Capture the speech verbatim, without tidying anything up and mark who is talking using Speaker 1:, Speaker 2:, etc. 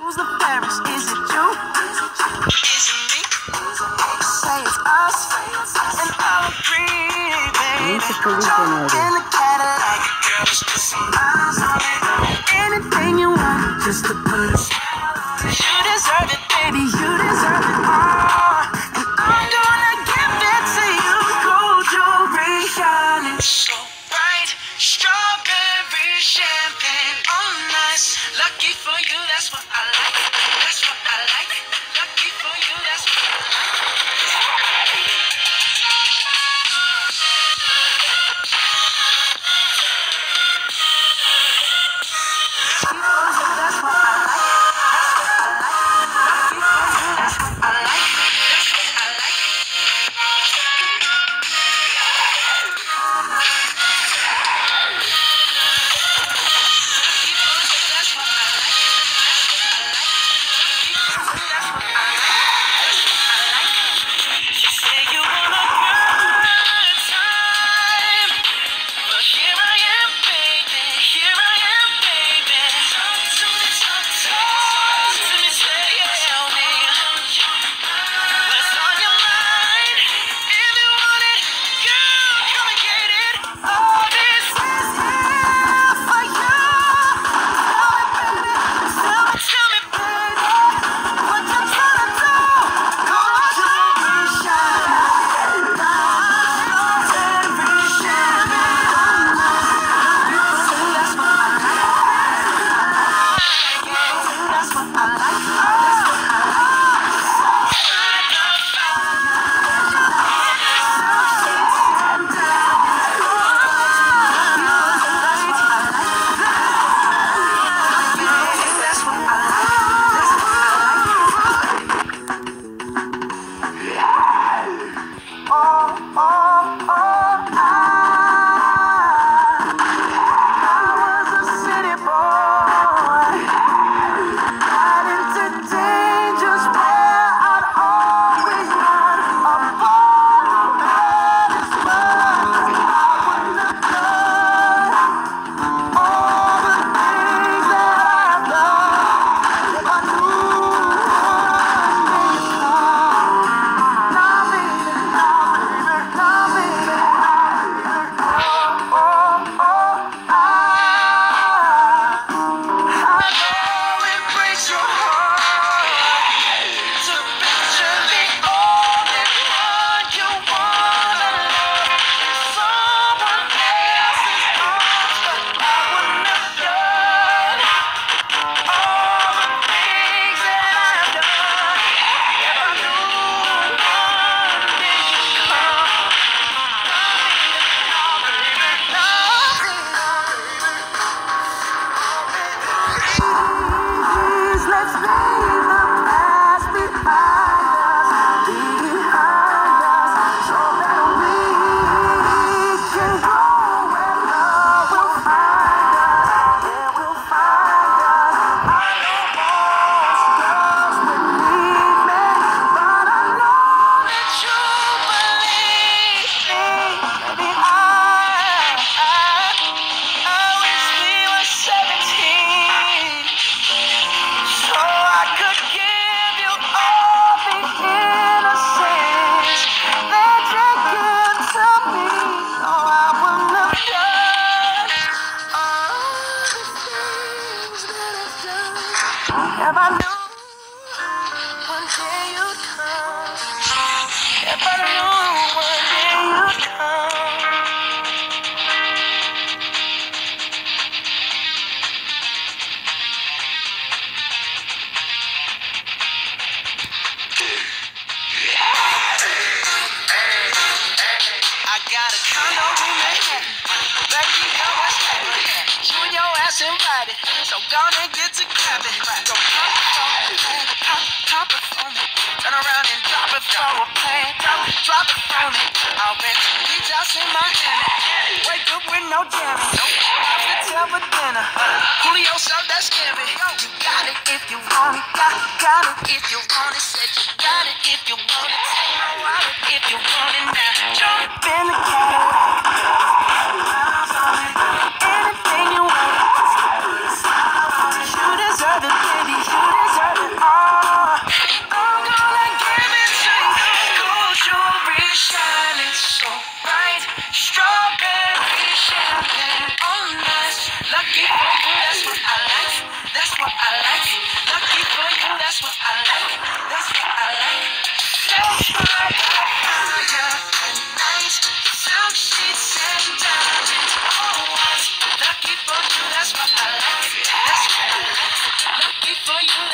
Speaker 1: Who's the fairest? Is it you? Is it me? Say it's us, and I'll agree, baby. Jump in the Cadillac, girl, it's just some eyes on it. Anything you want, just to put a smile on it. You deserve it, baby, you deserve it all. And I'm gonna give it to you, gold jewelry shining so bright, strawberry champagne on ice. Lucky for you, that's what I like. That's what I like. Lucky for you, that's what I like. If I knew one day you'd come, if I knew one day you'd come. I got a condo in Manhattan, Becky Hill, West Africa. You and your ass invited, so gonna get to clapping. Go pop it for me, pop, pop it for me. Turn around and drop it for a plan. Drop, drop it for me. I'll rent the beach house in Miami. Wake up with no jamming. No hotel for dinner. Julio served that scary. You got it if you want it. Got, got it if you want it. Said you got it if you want it. Take my wallet if you want it now. Jump in the Cadillac. Anything you want. You deserve it, baby. You deserve it. like. Lucky for you, that's what I like. That's what I like. Let's fly higher tonight. Silk sheets and diamonds, all white. Lucky for you, that's what I like. That's what I like. Lucky for you.